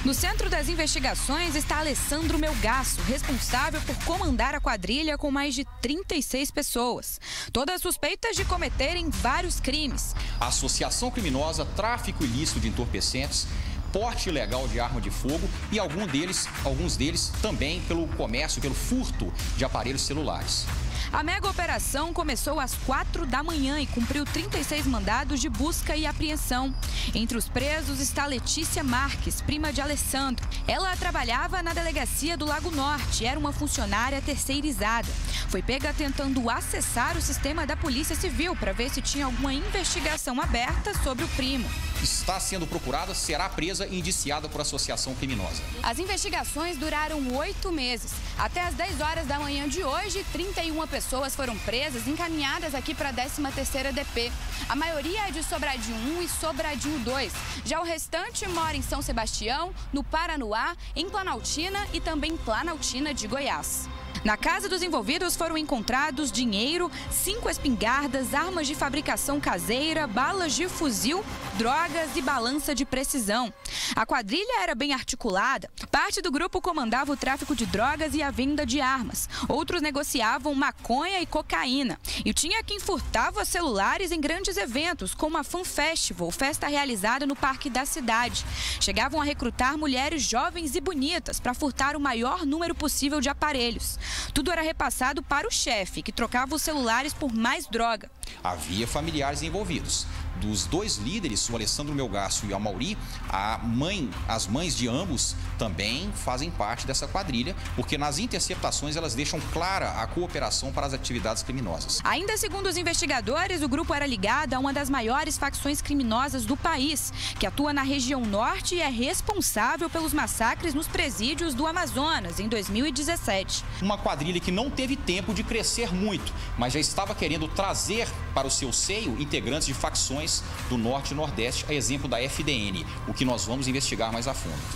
No centro das investigações está Alessandro Melgaço, responsável por comandar a quadrilha com mais de 36 pessoas. Todas suspeitas de cometerem vários crimes. Associação criminosa, tráfico ilícito de entorpecentes, porte ilegal de arma de fogo e alguns deles também pelo comércio, pelo furto de aparelhos celulares. A mega operação começou às 4 da manhã e cumpriu 36 mandados de busca e apreensão. Entre os presos está Letícia Marques, prima de Alessandro. Ela trabalhava na delegacia do Lago Norte e era uma funcionária terceirizada. Foi pega tentando acessar o sistema da Polícia Civil para ver se tinha alguma investigação aberta sobre o primo. Está sendo procurada, será presa e indiciada por associação criminosa. As investigações duraram 8 meses. Até às 10 horas da manhã de hoje, 31 pessoas foram presas e encaminhadas aqui para a 13ª DP. A maioria é de Sobradinho 1 e Sobradinho 2. Já o restante mora em São Sebastião, no Paranoá, em Planaltina e também Planaltina de Goiás. Na casa dos envolvidos foram encontrados dinheiro, 5 espingardas, armas de fabricação caseira, balas de fuzil, drogas e balança de precisão. A quadrilha era bem articulada. Parte do grupo comandava o tráfico de drogas e a venda de armas. Outros negociavam maconha e cocaína. E tinha quem furtava celulares em grandes eventos, como a Fan Festival, festa realizada no Parque da Cidade. Chegavam a recrutar mulheres jovens e bonitas para furtar o maior número possível de aparelhos. Tudo era repassado para o chefe, que trocava os celulares por mais droga. Havia familiares envolvidos. Dos dois líderes, o Alessandro Melgaço e o Amauri, as mães de ambos também fazem parte dessa quadrilha, porque nas interceptações elas deixam clara a cooperação para as atividades criminosas. Ainda segundo os investigadores, o grupo era ligado a uma das maiores facções criminosas do país, que atua na região norte e é responsável pelos massacres nos presídios do Amazonas em 2017. Uma quadrilha que não teve tempo de crescer muito, mas já estava querendo trazer para o seu seio integrantes de facções do Norte e Nordeste, a exemplo da FDN, o que nós vamos investigar mais a fundo.